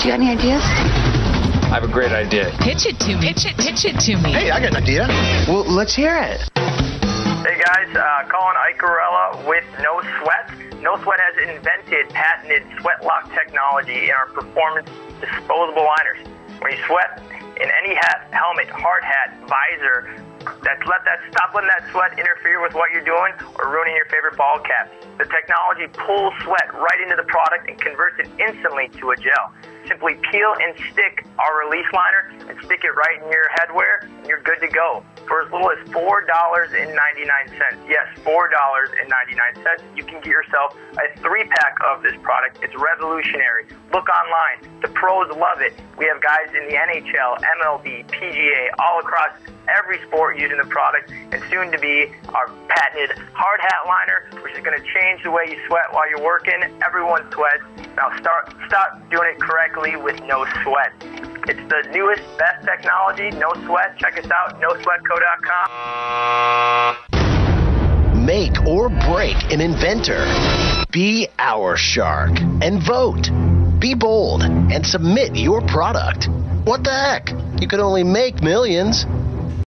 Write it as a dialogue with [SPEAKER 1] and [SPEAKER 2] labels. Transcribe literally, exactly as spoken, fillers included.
[SPEAKER 1] You got any ideas?
[SPEAKER 2] I have a great idea.
[SPEAKER 3] Pitch it to me. Pitch it, pitch it to me.
[SPEAKER 4] Hey, I got an idea. Well, let's hear it.
[SPEAKER 5] Hey guys, uh, Collin Iacarilla with NoSweat. NoSweat has invented patented sweat lock technology in our performance disposable liners. When you sweat in any hat, helmet, hard hat, visor, that's let that stop letting that sweat interfere with what you're doing or ruining your favorite ball cap. The technology pulls sweat right into the product and converts it instantly to a gel. Simply peel and stick our release liner and stick it right in your headwear, and you're good to go. For as little as four dollars and ninety-nine cents. Yes, four dollars and ninety-nine cents. You can get yourself a three-pack of this product. It's revolutionary. Look online. The pros love it. We have guys in the N H L, M L B, P G A, all across every sport using the product, and soon to be our patented hard hat liner, which is going to change the way you sweat while you're working. Everyone sweats. Now start stop doing it correctly with NoSweat. It's the newest, best technology, NoSweat. Check us out, no sweat co dot com.
[SPEAKER 4] Make or break an inventor. Be our shark and vote. Be bold and submit your product. What the heck? You could only make millions.